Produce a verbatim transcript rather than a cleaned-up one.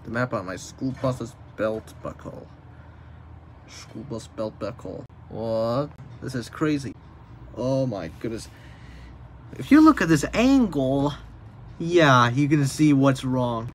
The map on my school bus's belt buckle. School bus belt buckle. What? This is crazy. Oh my goodness. If you look at this angle, yeah, you can see what's wrong.